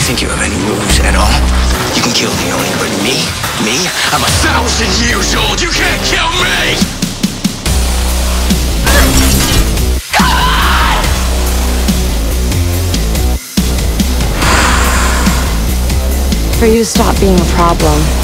think you have any moves at all? You can kill the Oni, but me, I'm 1,000 years old. You can't kill me! For you to stop being a problem,